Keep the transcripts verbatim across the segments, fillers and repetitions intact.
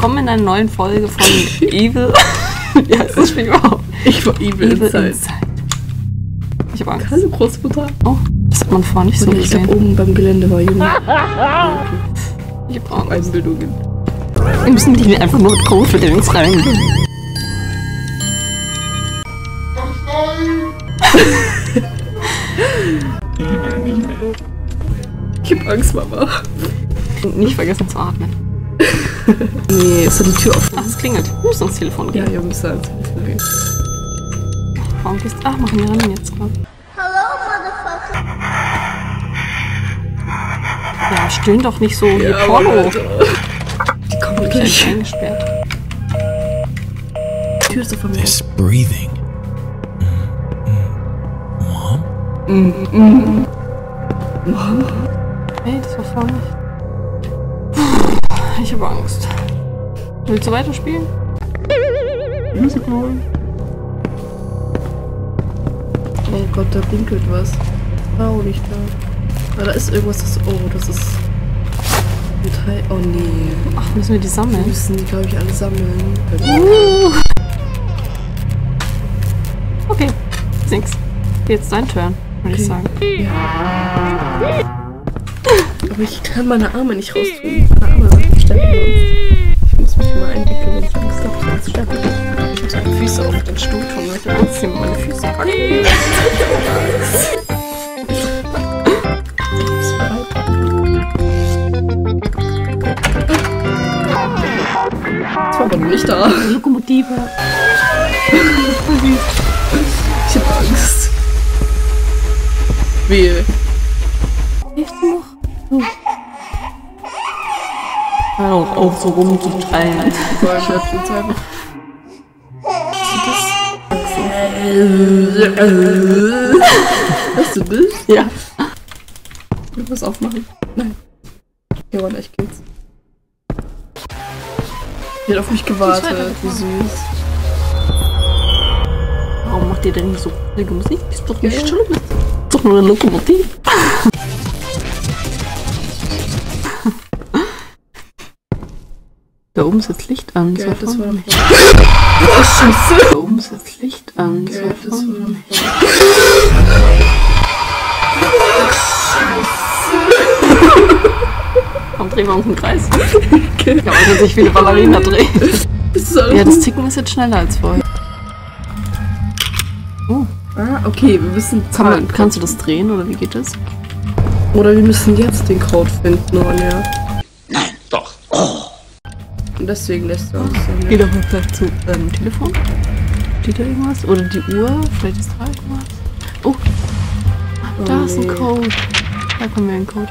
willkommen in einer neuen Folge von Evil. Wie heißt das Spiel überhaupt? Ich war Evil, Evil Inside. Inside. Ich hab Angst. Hallo Großmutter. Oh, das hat man vorher nicht so ich gesehen. Ich hab oben beim Gelände war Junge. Ich hab Angst. Einbildungen. Wir müssen die einfach nur mit Code für den Links rein. Ich hab Angst, Mama. Und nicht vergessen zu atmen. Nee, ist da die Tür offen? Ach, es klingelt. Du musst ans Telefon gehen. Ja, wir müssen ans Telefon gehen. Warum gehst du? Ach, machen wir rein jetzt gerade. Hello, motherfucker. Ja, stöhn doch nicht so wie ja, Porno. Alter. Die kommen gleich eingesperrt. Die Tür ist so von mir. It's breathing. Mom? Mm, mm. Mom? Hey, das war vor mich. Ich habe Angst. Willst du weiterspielen? Musical. Oh Gott, da winkelt was. Oh, nicht da. Ah, da ist irgendwas, das... Oh, das ist... Metall... Oh, nee. Ach, müssen wir die sammeln? Wir müssen die, glaube ich, alle sammeln. Uh. Okay, nix. Jetzt dein Turn, würde okay. ich sagen. Ja. Aber ich kann meine Arme nicht raustun. Meine Arme sind verstärkt. Ich muss mich immer einwickeln, wenn ich Angst habe, sonst sterbe ich. Ich muss meine Füße auf den Stuhl tun, Leute. Angst, ich meine Füße packen. Das war aber nicht da. Lokomotive. Ich hab Angst. Wehe. Hilfst du noch? Oh. Hör doch auf, so rumzutreiben. So, ich hab schon Zeit. Hast du das? Ja. Ich will was aufmachen. Nein. Ja, warte, ich geht's. Die hat auf mich gewartet. Wie süß. Warum macht ihr denn nicht so ruhige Musik? Die ist doch nicht ja. schlimm. Das ist doch nur eine Lokomotive. Da oben ist jetzt Licht an. Ja, das war nicht. Oh, Scheiße. Da oben ist jetzt Licht an. Ja, das war nicht. Komm, drehen wir uns im Kreis. Okay. Ja, weil sich viele Ballerina drehen. Ja, das Ticken ist jetzt schneller als vorher. Oh. Ah, okay, wir müssen Kann, Kannst du das drehen oder wie geht das? Oder wir müssen jetzt den Code finden, Ronja. Nein, doch. Oh. Und deswegen lässt du uns ja nicht. Geh doch mal vielleicht zu ähm, Telefon. Steht da irgendwas? Oder die Uhr? Vielleicht ist da irgendwas. Oh, Oh, da ist nee. ein Code. Da kommen wir ein Code.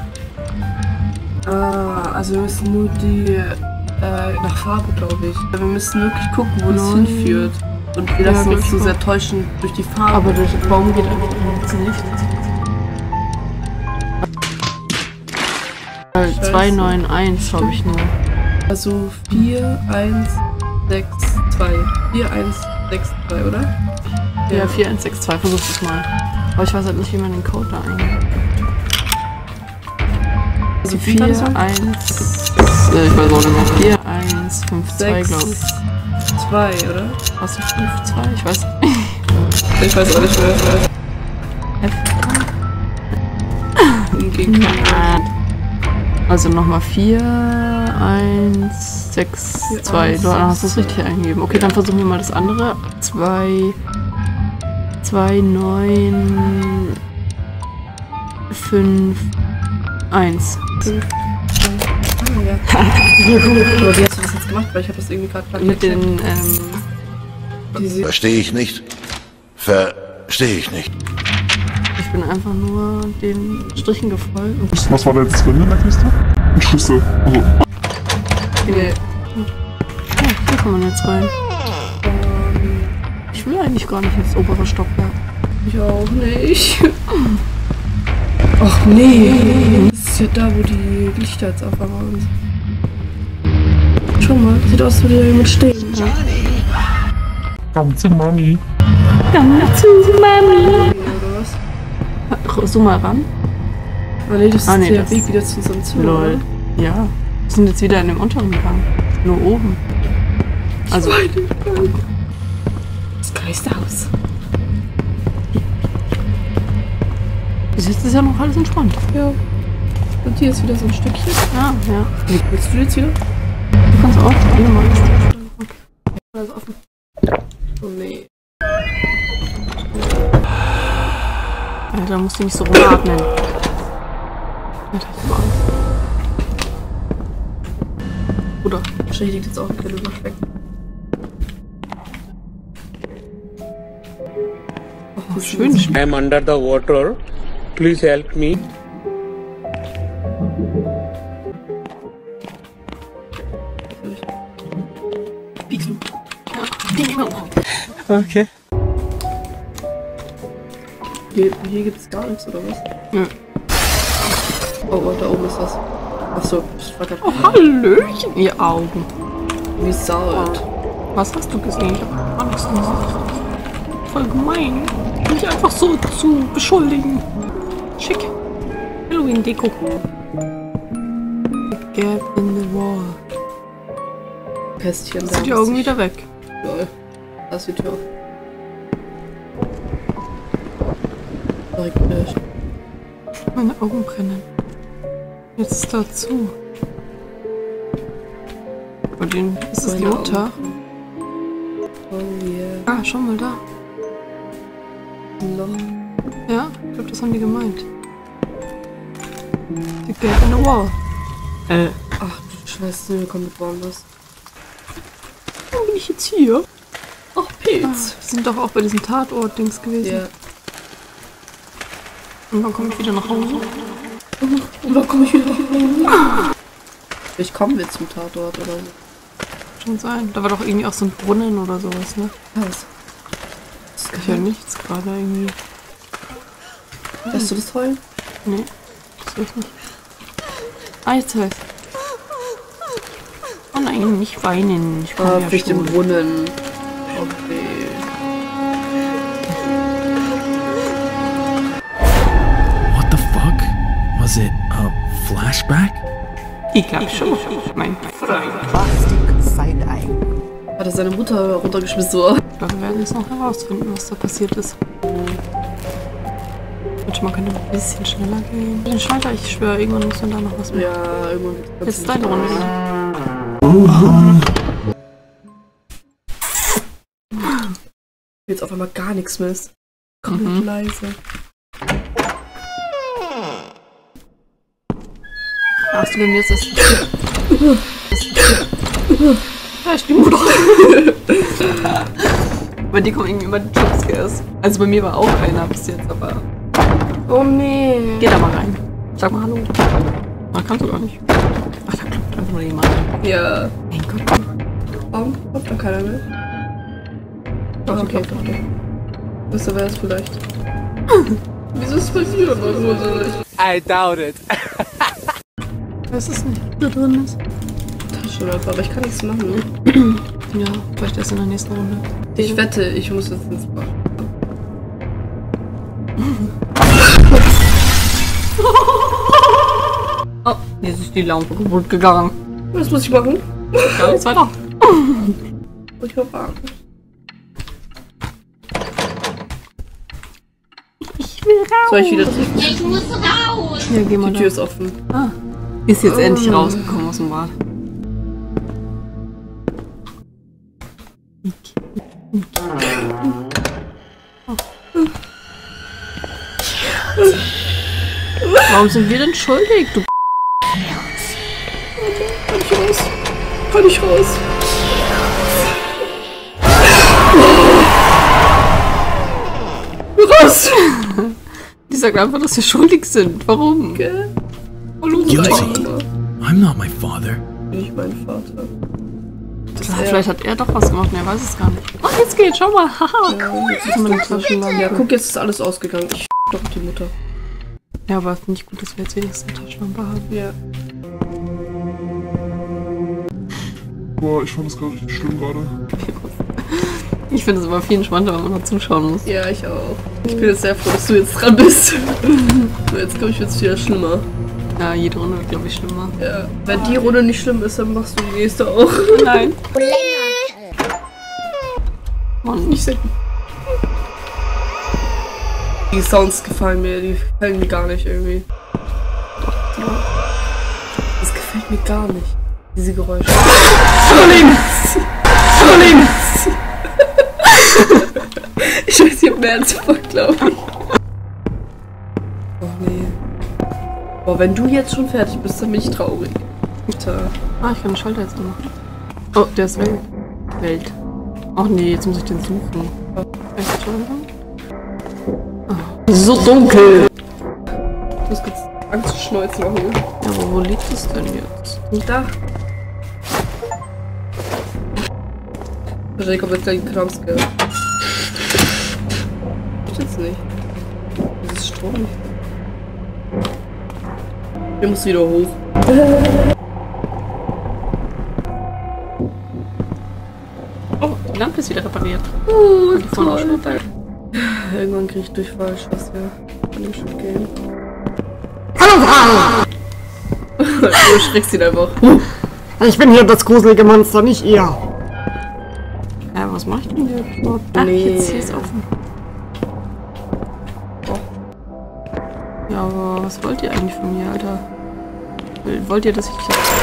Ah, also wir müssen nur die äh, nach Farbe, glaube ich. Wir müssen wirklich gucken, wo es hinführt. Und wir Ja, lassen uns durch zu Farbe. sehr täuschen durch die Farbe. Aber der Baum geht einfach ins Licht. zwei neun eins habe ich nur. Also vier eins sechs zwei. vier eins sechs zwei, oder? Ja, vier eins sechs zwei, versuch es mal. Aber ich weiß halt nicht, wie man den Code da eingibt. Also vier eins, äh, ich weiß auch nicht mehr. vier eins fünf zwei, glaube ich. zwei, oder? Was ist fünf zwei? Ich weiß nicht. Ich weiß auch nicht mehr. F. Hingegen. Also nochmal vier eins sechs zwei. Du hast es richtig eingegeben. Okay, dann versuchen wir mal das andere. zwei zwei neun fünf eins. fünf, ah, ja. Aber wie hast du das jetzt gemacht? Weil ich habe das irgendwie gerade Mit den, ähm... Verstehe ich nicht. Verstehe ich nicht. Ich bin einfach nur den Strichen gefolgt. Was war da jetzt drin in der Kiste? Ein Schlüssel. Also. Nee. Ja, hier kann man jetzt rein. Ich will eigentlich gar nicht ins obere Stockwerk. Ich auch nicht. Ach nee. Das ist ja da, wo die Lichter jetzt aufmachen sind. Schau mal, sieht aus, als würde da jemand stehen. Ja. Komm zu Mami. Komm zu Mami. Oder was? Zoom mal ran. Ah nee, das ah, ist nee, der das Weg wieder zu unserem Zimmer. Lol. Ja. Wir sind jetzt wieder in dem unteren Gang. Nur oben. Also. Das geilste Haus. Bis jetzt ist ja noch alles entspannt. Ja. Und hier ist wieder so ein Stückchen. Ja, ja. Willst du jetzt wieder? Du kannst auch spielen, mal. Okay. Alles offen. Oh nee. Alter, musst du nicht so rumatmen. Alter, ich hab Angst. Bruder. Wahrscheinlich liegt jetzt auch ein Kind überschmeckt. Oh, schön. I'm under the water. Please help me. Pixel. Okay. Hier, hier gibt es gar nichts, oder was? Nö. Oh, und da oben ist was. Achso, ich war grad. Oh, Hallöchen, ihr Augen. Wie Saut. Was hast du gesehen? Ich hab gar nichts gesehen. Voll gemein. Mich einfach so zu beschuldigen. Schick. Halloween-Deko. Gap in the wall. Kästchen da. Sind die Augen wieder weg? Lol. Da ist die Tür. Direkt nicht. Meine Augen brennen. Jetzt ist da zu. Und den, ist das die Meine Mutter? Oh yeah. Ah, schau mal da. Loch. Ja, ich glaube, das haben die gemeint. The gap in the wall. Äh, Ach du Scheiße, wir kommen mit woanders. warum bin ich jetzt hier? Ach, Ah, Pilz. wir sind doch auch bei diesem Tatort-Dings gewesen. Ja. Und dann komme ich wieder nach Hause. Oder komme ich wieder nach Ich komme jetzt zum Tatort oder so. Schon sein. Da war doch irgendwie auch so ein Brunnen oder sowas, ne? Was? Ich höre nichts gerade irgendwie. Hörst du das heulen? Nee, das höre ich nicht. Ah, jetzt höre ich. Oh nein, nicht weinen. Ich kann Ah, ja vielleicht im schon. Brunnen. Okay. What the fuck? Was it a flashback? Ich glaube schon. Mein Freund. Hat er seine Mutter runtergeschmissen, oder? Ich glaube, wir werden jetzt noch herausfinden, was da passiert ist. Warte mal, könnte ein bisschen schneller gehen. Den Schalter, ich schwöre, irgendwann muss man da noch was machen. Ja, irgendwann. Jetzt ist deine Runde. Jetzt auf einmal gar nichts mehr ist. Komplett Mhm. leise. Ach du, bei mir ist das Ja, ich bin Mutter. Bei dir kommen irgendwie immer die Jumpscares. Also bei mir war auch einer bis jetzt, aber... Oh nee. Geh da mal rein. Sag mal Hallo. Na, kannst du gar nicht. Ach, da klopft einfach nur jemand. Ja. Mein Gott. Warum kommt da keiner mehr? Ah, okay, okay. Wisst ihr, wer ist vielleicht? Wieso ist bei dir aber so nicht? I doubt it. Ich weiß es nicht, was da drin ist. Taschenlampe, aber ich kann nichts machen. Ja, vielleicht erst in der nächsten Runde. Ich wette, ich muss jetzt ins Bad. Oh, jetzt ist die Lampe kaputt gegangen. Was muss ich machen? Gar nichts weiter. Muss ich mal warten. Ich will raus. Soll ich wieder... Ich muss raus! Ja, geh mal Die da. Tür ist offen. Ah, ist jetzt Oh. endlich rausgekommen aus dem Bad. Warum sind wir denn schuldig? Du Kann ich raus? Kann ich raus? Raus! Die sagt einfach, dass wir schuldig sind. Warum? Gell? Hallo, Guilty. Eigentümer. I'm not my father. Bin ich mein Vater? Das Ah, ist er. vielleicht hat er doch was gemacht und er weiß es gar nicht. Oh, jetzt geht, schau mal. Haha. Ja, jetzt Das ist meine ist doch- Taschenlampe. ja, guck, jetzt ist alles ausgegangen. Ich doch die Mutter. Ja, aber finde ich gut, dass wir jetzt wenigstens eine Taschenlampe haben. Ja. Boah, ich fand das gerade richtig schlimm gerade. Ich finde es aber viel entspannter, wenn man noch zuschauen muss. Ja, ich auch. Ich bin jetzt sehr froh, dass du jetzt dran bist. So, jetzt glaube ich, wird es wieder schlimmer. Ja, jede Runde wird, glaube ich, schlimmer. Ja. Wenn die Runde nicht schlimm ist, dann machst du die nächste auch. Nein. Mann, Nicht selten. Die Sounds gefallen mir, die gefallen mir gar nicht irgendwie. Das gefällt mir gar nicht. Diese Geräusche. Scholling! Scholling! Ich weiß, ich hab mehr als voll, glaube ich. Oh nee. Boah, wenn du jetzt schon fertig bist, dann bin ich traurig. Alter. Ah, ich kann den Schalter jetzt anmachen. Oh, der ist weg. Welt. Ach nee, jetzt muss ich den suchen. Echt schon? So dunkel! Ich muss kurz Angstschneuzen machen. Ja, aber wo liegt es denn jetzt? Nicht da. Wahrscheinlich kommt jetzt gleich ein Kramscare. Ich jetzt nicht. Das ist Strom nicht. Hier muss wieder hoch. Oh, die Lampe ist wieder repariert. Oh, die vorne auch schon dabei. Irgendwann krieg ich Durchfall, ich weiß ja. Kann dem schon gehen. Hallo Frau! Du erschreckst ihn einfach. Ich bin hier das gruselige Monster, nicht ihr. Ja, was mach ich denn hier? Ach, Nee. jetzt hier ist offen. Ja, aber was wollt ihr eigentlich von mir, Alter? Wollt ihr, dass ich...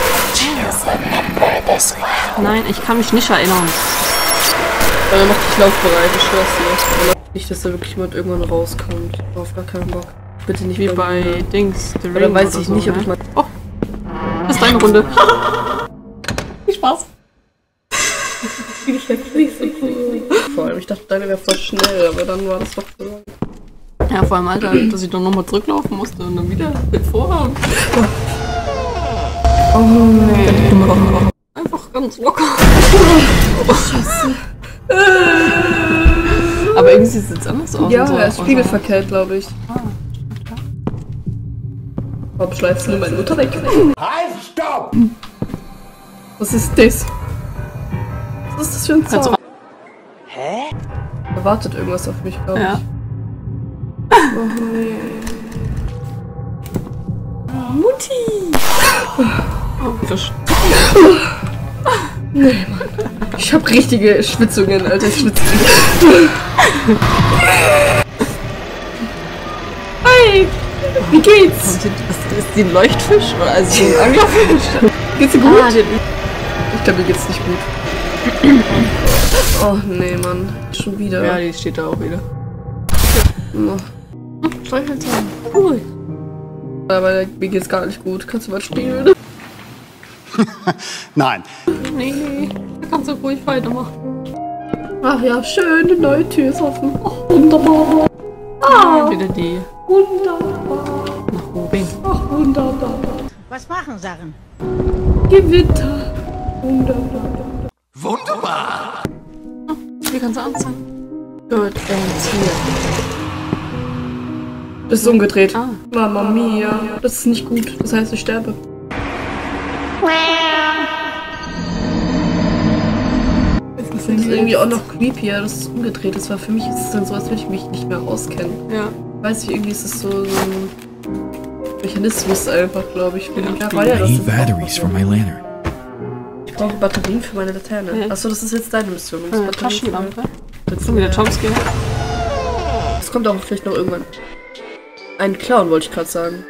Nein, ich kann mich nicht erinnern. Dann mach dich laufbereit, ich schwör's dir. Nicht, dass da wirklich jemand irgendwann rauskommt. Ich hab auf gar keinen Bock. Bitte nicht Wie bei mir. Dings, The Ring. Oder weiß oder ich so, nicht, ob ne? ich mal... Oh, das ist deine Runde. Viel Spaß. Ich hab nicht so cool. Vor allem, ich dachte, deine wäre voll schnell, aber dann war das doch so. Ja, vor allem, Alter, dass ich dann nochmal zurücklaufen musste und dann wieder mit vorher und... Oh nee. Einfach ganz locker. Oh, Scheiße. Aber irgendwie sieht es jetzt anders aus. Ja, und so. er ist spiegelverkehrt, glaube ich. Ah, Warum schleifst du meine Mutter weg? Halt, stopp! Was ist das? Was ist das für ein Also, Sound? Hä? Er wartet irgendwas auf mich, glaube ich. ja. Oh nee. Mutti! Oh, Fisch. Nee, Mann. Ich hab richtige Schwitzungen, Alter. Ich schwitze. Hi! Wie geht's? Ist das die ein Leuchtfisch? Oder also so ein Anglerfisch? Geht's dir gut? Ah, der- Ich glaube, mir geht's nicht gut. Oh nee, Mann. Schon wieder. ja, die steht da auch wieder. Oh. Streichelt sein. Cool. Aber mir geht's gar nicht gut. Kannst du mal spielen? Nein. Nee, nee. Da kannst du ruhig weitermachen. Ach ja, schön. Die neue Tür ist offen. Oh, wunderbar. Ah, wieder die Wunderbar. nach oben. Ach, wunderbar. Was machen Sachen? Gewitter. Wunderbar. Wunderbar. Wie kannst du anzeigen? Gut, ends hier. Das ist umgedreht. Ah. Mama mia. Das ist nicht gut. Das heißt, ich sterbe. Das ist irgendwie auch noch creepier, dass es umgedreht ist, weil für mich ist es dann so, als würde ich mich nicht mehr auskennen. Ja. Weiß ich, irgendwie ist es so, so ein Mechanismus einfach, glaube ich. Ja, I weil ja, das need ist batteries for my lantern. ich brauche Batterien für meine Laterne. Ja. Achso, das ist jetzt deine Mission. Du musst Eine Batterien für- Taschenlampe. Jetzt kommt wieder Jumpscare. Es kommt auch vielleicht noch irgendwann. Ein Clown, wollte ich gerade sagen.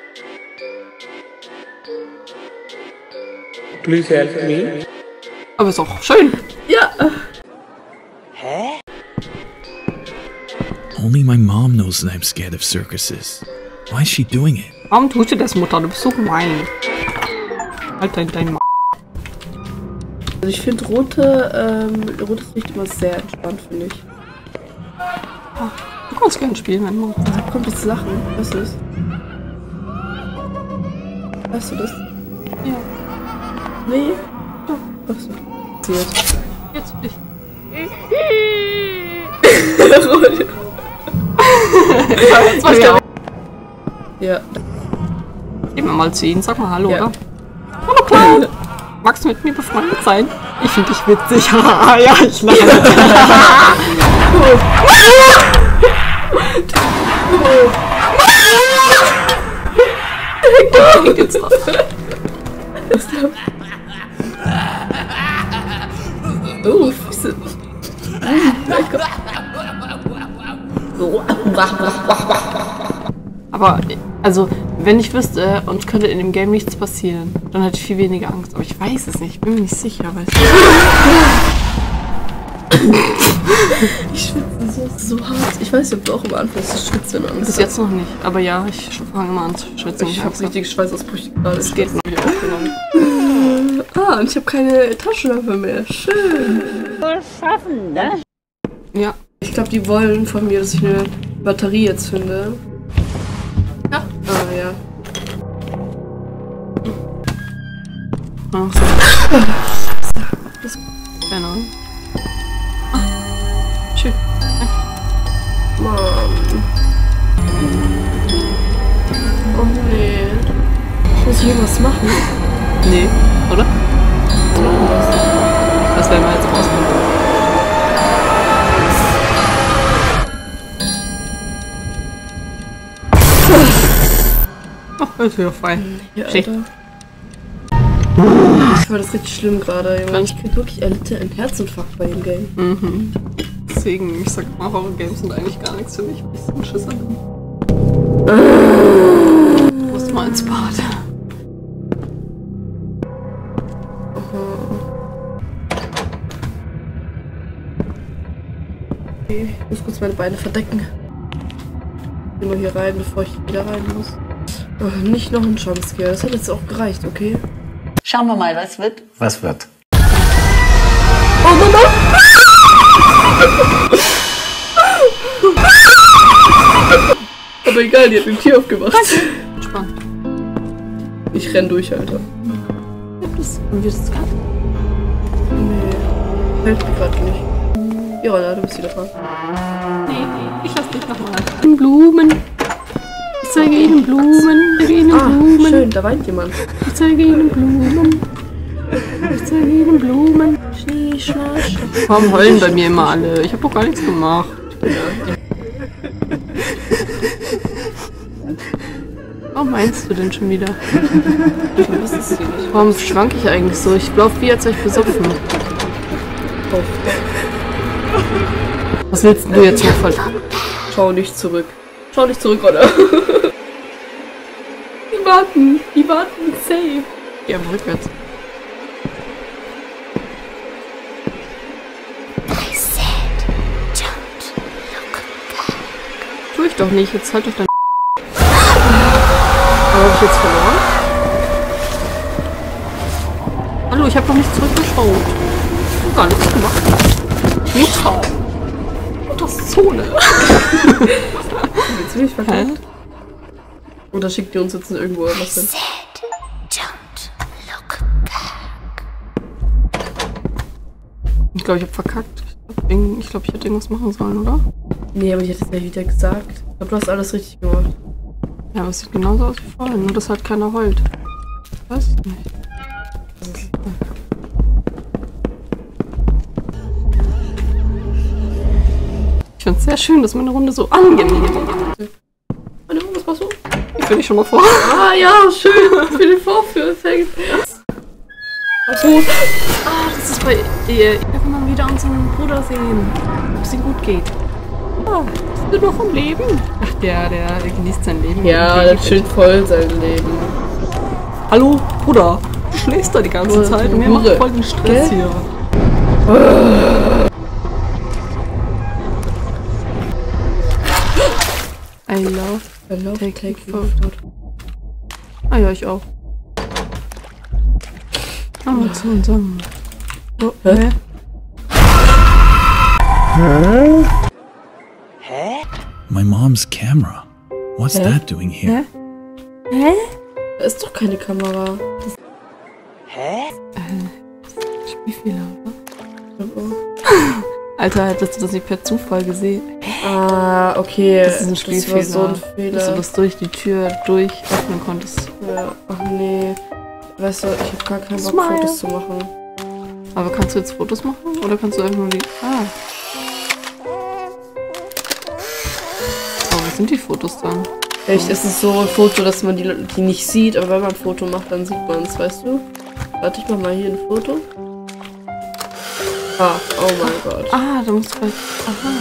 Please help me. Aber ist auch schön. Ja. Only my mom knows that I'm scared of circuses. Why is she doing it? Warum tust du das, Mutter? Du bist so gemein. Halt dein, dein Ma Also ich finde rote, ähm, rotes Licht immer sehr entspannt, finde ich. Du kannst gerne spielen, wenn du. Da kommt jetzt Lachen. Weißt du das? Weißt du das? Ja. Nee? Ja. Achso. Passiert. Jetzt bin ich. Das war ja. Ja. Geh mal mal zu ihnen, sag mal Hallo, Ja. oder? Hallo Clown! Magst du mit mir befreundet sein? Ich finde dich witzig. Haha, ja, ich lache. hängt jetzt drauf. Oh, Füße. Aber, also, wenn ich wüsste, uns könnte in dem Game nichts passieren, dann hätte ich viel weniger Angst. Aber ich weiß es nicht, ich bin mir nicht sicher, weißt du. Ich schwitze so, so hart. Ich weiß nicht, ob du auch immer anfängst zu schwitzen, wenn du Angst Bis hast. jetzt noch nicht, aber ja, ich fange immer an zu schwitzen. Ich habe richtige Schweißausbrüche gerade. Es geht noch nicht aufgenommen. Ah, und ich habe keine Taschenlampe mehr. Schön. Schaffen, ne? Ja. Ich glaube, die wollen von mir, dass ich eine Batterie jetzt finde. Ja. Ah, ja. Ach so. Das keine Ahnung. Ah, schön. Mann. Oh nee. Muss ich irgendwas machen? Nee, oder? Das werden wir jetzt rausfinden. Ach, ist wieder frei. Ja, Schick. Alter. Ich war das richtig schlimm gerade, Junge. Ich krieg wirklich erlitte einen Herzinfarkt bei dem Game. Mhm. Deswegen, ich sag mal, Horror-Games sind eigentlich gar nichts für mich, weil ich so ein Schisser bin. Du musst mal ins Bad. Okay, ich muss kurz meine Beine verdecken. Ich will nur hier rein, bevor ich wieder rein muss. Oh, nicht noch ein Jumpscare, das hat jetzt auch gereicht, okay? Schauen wir mal, was wird. Was wird? Oh Mama! Aber egal, die hat den Tür aufgemacht. Entspannt. Ich renn durch, Alter. Und wir das gerade? Nee, fällt mir gerade nicht. Ja, Rolla, du bist wieder dran. Nee, nee, ich lass dich nochmal. Blumen. Ich zeige Ihnen Blumen. Ich zeige Ihnen Ah, Blumen. schön, da weint jemand. Ich zeige Ihnen Blumen. Ich zeige Ihnen Blumen. Schnee, Schnasch. Warum heulen bei mir immer alle? Ich habe doch gar nichts gemacht. Warum meinst du denn schon wieder? Was ist hier nicht? Warum schwank ich eigentlich so? Ich laufe wie als wäre ich besoffen. Was willst du jetzt noch von... Schau nicht zurück. Schau nicht zurück, oder? Die warten. Die warten safe. Ja, rückwärts. Tu ich doch nicht. Jetzt halt doch dein... Aber hab ich jetzt verloren? Hallo, ich habe noch nicht zurückgeschaut. Ich hab gar nichts gemacht. Mutter. Mutters Zone. Jetzt bin ich verkauft. Oder schickt ihr uns jetzt irgendwo was hin? Ich glaube, ich habe verkackt. Ich glaube, ich hätte irgendwas machen sollen, oder? Nee, aber ich hätte es ja wieder gesagt. Ich glaube, du hast alles richtig gemacht. Ja, aber es sieht genauso aus wie vorhin, nur dass halt keiner heult. Ich weiß es nicht. Ich finde es sehr schön, dass meine Runde so angenehm ist. Meine Runde, was machst du? Ich finde ich schon mal vor. Ah ja, schön. Für den Vorführeffekt. Achso. Ah, das ist bei ihr. Ich kann mal wieder unseren Bruder sehen. Ob es ihm gut geht. Oh, ist er noch am Leben? Ach, der, der, der genießt sein Leben. Ja, der chillt voll sein Leben. Hallo, Bruder. Du schläfst da die ganze Bruder, Zeit. du Mir macht Hure. voll den Stress Gell? hier. I love I love taking taking photos. Ah ja, ich auch. Ah, zu unserem... Oh, hä? My mom's camera. What's that doing here? Hä? Da ist doch keine Kamera. Das Spielfehler, oder? Alter, hättest du das nicht per Zufall gesehen? Ah, okay. Das ist ein Das Spielfehler. war so ein Dass du Fehler. das durch die Tür durch öffnen konntest. Ja, ach nee. Weißt du, ich hab gar keinen Bock, Smile. Fotos zu machen. Aber kannst du jetzt Fotos machen? Oder kannst du einfach nur die... Ah. Oh, wo sind die Fotos dann? Vielleicht ist es so ein Foto, dass man die, die nicht sieht, aber wenn man ein Foto macht, dann sieht man es, weißt du? Warte, ich mach mal hier ein Foto. Ah, oh mein Gott. Ah, da musst du halt... Aha.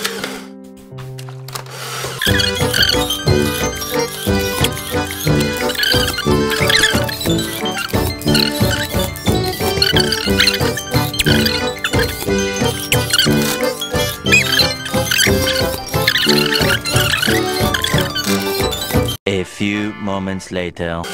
A few moments later.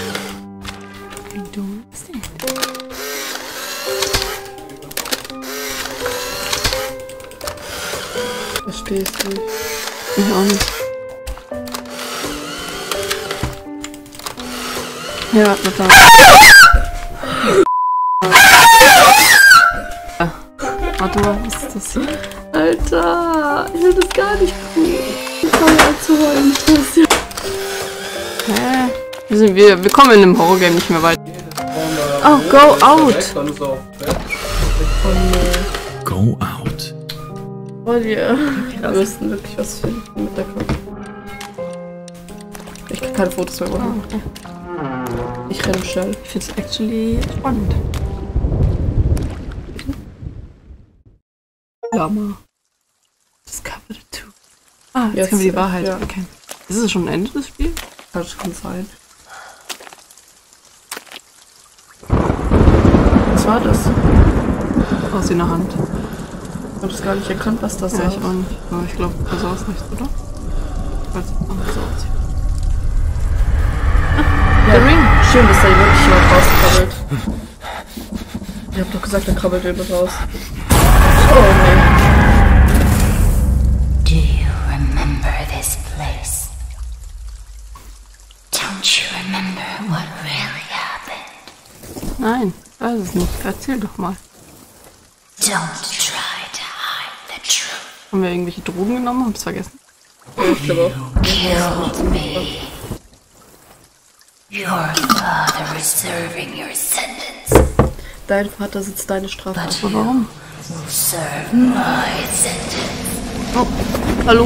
Verstehst du? Ich auch nicht. Ja, total. Ja. Warte mal, was ist das hier? Alter, ich will das gar nicht tun. Ich kann ja zu heulen. Hä? Wir, sind, wir, wir kommen in dem Horror-Game nicht mehr weiter. Oh, go out! Go out. Oh yeah. Wir müssen wirklich was finden mit der Kamera. Ich kann keine Fotos mehr machen. Okay. Ich renne schnell. Ich finde es actually spannend. Lama. Discover two. Ah, jetzt, Jetzt, können wir die Wahrheit ja. erkennen. Ist es schon ein Ende des Spiels? Kann schon sein. Was war das? Aus in der Hand. Ich hab das gar nicht erkannt, was das Ja, ist. ich auch nicht. Aber ich glaube, das sah es nicht, oder? Weil es anders so aussieht. Ja, der Ring. Schön, dass da wirklich jemand rauskrabbelt. Ich hab doch gesagt, da krabbelt jemand raus. Oh nee. Do you remember this place? Don't you remember what really happened? Nein, ich weiß es nicht. Erzähl doch mal. Don't try to hide the truth. Haben wir irgendwelche Drogen genommen? Hab's vergessen. Ja, ich glaube auch. Killed me. Your father is serving your sentence. Dein Vater sitzt deine Strafe. But Aber warum? serve my sentence. Oh, hallo?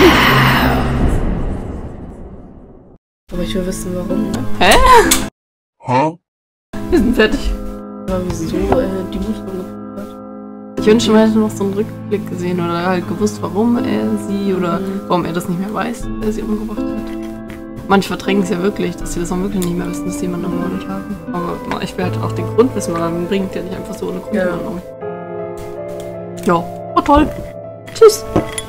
Aber ich will wissen, warum. Hä? Hä? Wir sind fertig. Aber wieso äh, die Mutter umgebracht hat. Ich wünschte, man hätte noch so einen Rückblick gesehen oder halt gewusst, warum er sie oder warum er das nicht mehr weiß, der sie umgebracht hat. Manche verdrängen es ja wirklich, dass sie das auch wirklich nicht mehr wissen, dass sie jemanden ermordet haben. Aber ich will halt auch den Grund wissen, weil man bringt ja nicht einfach so ohne Grund Ja. jemanden um. Ja, war toll. Tschüss.